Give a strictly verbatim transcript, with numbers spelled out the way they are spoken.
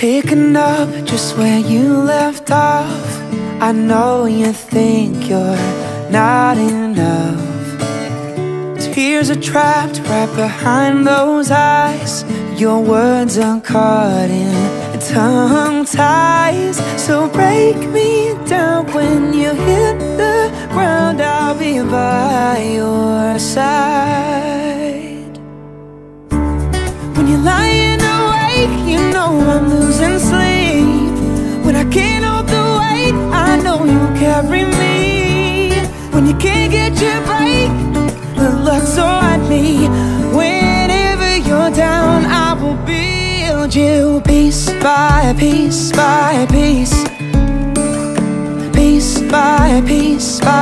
Picking up just where you left off. I know you think you're not enough. Tears are trapped right behind those eyes. Your words are caught in tongue ties. So break me down when you hit the ground. I'll be by your side. When you're lying awake, you know I'm losing sleep. When I can't hold the weight, I know you'll carry me. When you can't get your break, the luck's on me. Whenever you're down, I will build you piece by piece by piece, piece by piece by